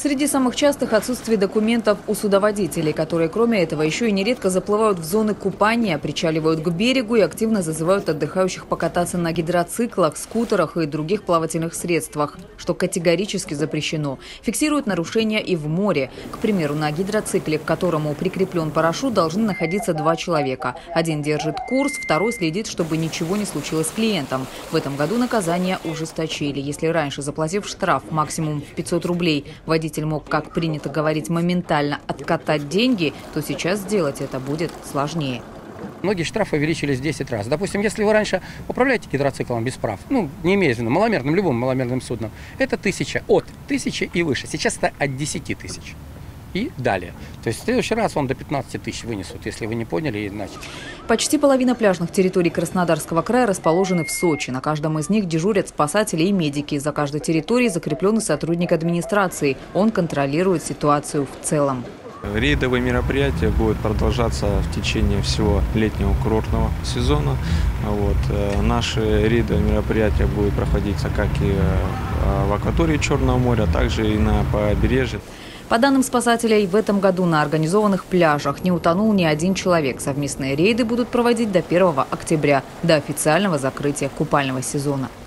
Среди самых частых отсутствие документов у судоводителей, которые, кроме этого, еще и нередко заплывают в зоны купания, причаливают к берегу и активно зазывают отдыхающих покататься на гидроциклах, скутерах и других плавательных средствах, что категорически запрещено. Фиксируют нарушения и в море. К примеру, на гидроцикле, к которому прикреплен парашют, должны находиться 2 человека. Один держит курс, второй следит, чтобы ничего не случилось с клиентом. В этом году наказания ужесточили. Если раньше, заплатив штраф максимум в 500 рублей, водитель мог, как принято говорить, моментально откатать деньги, то сейчас сделать это будет сложнее. Многие штрафы увеличились в 10 раз. Допустим, если вы раньше управляете гидроциклом без прав, не имея в виду маломерным, любым маломерным судном, это 1000, от 1000 и выше. Сейчас это от 10 тысяч и далее. То есть в следующий раз вам до 15 тысяч вынесут, если вы не поняли иначе. Почти половина пляжных территорий Краснодарского края расположены в Сочи. На каждом из них дежурят спасатели и медики. За каждой территорией закрепленный сотрудник администрации. Он контролирует ситуацию в целом. Рейдовые мероприятия будут продолжаться в течение всего летнего курортного сезона. Наши рейдовые мероприятия будут проходиться как и в акватории Черного моря, также и на побережье. По данным спасателей, в этом году на организованных пляжах не утонул ни один человек. Совместные рейды будут проводить до 1 октября, до официального закрытия купального сезона.